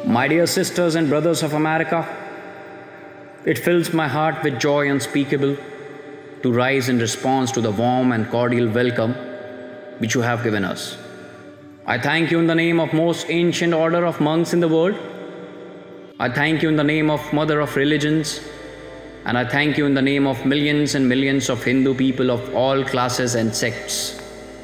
My dear sisters and brothers of America, it fills my heart with joy unspeakable to rise in response to the warm and cordial welcome which you have given us. I thank you in the name of most ancient order of monks in the world. I thank you in the name of Mother of Religions, and I thank you in the name of millions and millions of Hindu people of all classes and sects.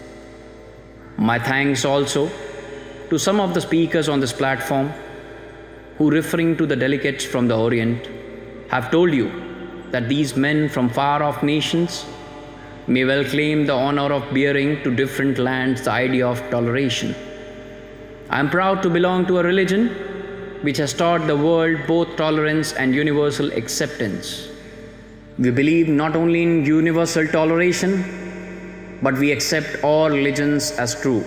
My thanks also to some of the speakers on this platform who, referring to the delegates from the Orient, have told you that these men from far-off nations may well claim the honor of bearing to different lands the idea of toleration. I am proud to belong to a religion which has taught the world both tolerance and universal acceptance. We believe not only in universal toleration, but we accept all religions as true.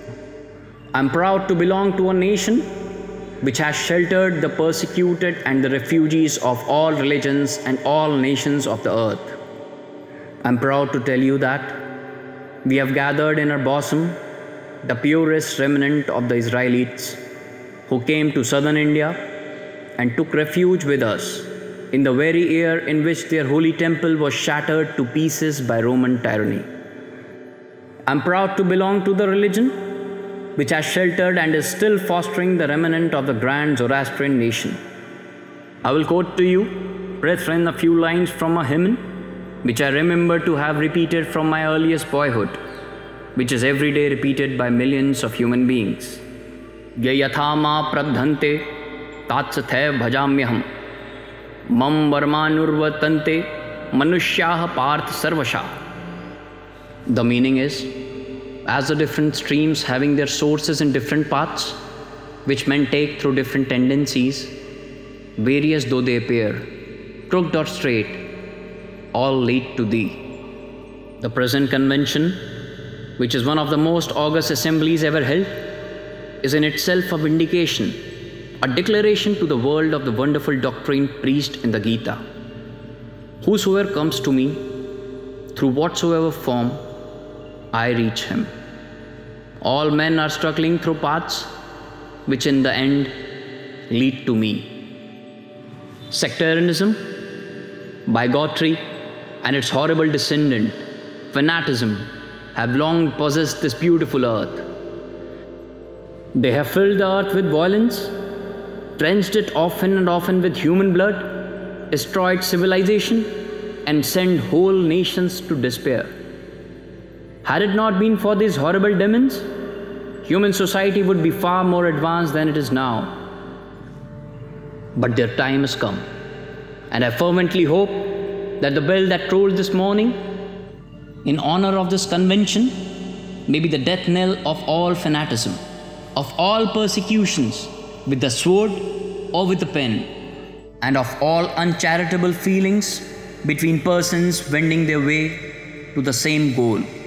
I am proud to belong to a nation which has sheltered the persecuted and the refugees of all religions and all nations of the earth. I am proud to tell you that we have gathered in our bosom the purest remnant of the Israelites who came to southern India and took refuge with us in the very year in which their holy temple was shattered to pieces by Roman tyranny. I am proud to belong to the religion which has sheltered and is still fostering the remnant of the grand Zoroastrian nation. I will quote to you, brethren, a few lines from a hymn which I remember to have repeated from my earliest boyhood, which is every day repeated by millions of human beings. Ye yatha ma pradhante tatsathe bhajamyaham mam varmanurvatante manushyaha parth sarvasha. The meaning is, as the different streams having their sources in different paths, which men take through different tendencies, various though they appear, crooked or straight, all lead to thee. The present convention, which is one of the most august assemblies ever held, is in itself a vindication, a declaration to the world of the wonderful doctrine preached in the Gita. Whosoever comes to me, through whatsoever form, I reach him. All men are struggling through paths which in the end lead to me. Sectarianism, bigotry, and its horrible descendant, fanaticism, have long possessed this beautiful earth. They have filled the earth with violence, drenched it often and often with human blood, destroyed civilization, and sent whole nations to despair. Had it not been for these horrible demons, human society would be far more advanced than it is now. But their time has come, and I fervently hope that the bell that rolled this morning in honor of this convention may be the death knell of all fanaticism, of all persecutions with the sword or with the pen, and of all uncharitable feelings between persons wending their way to the same goal.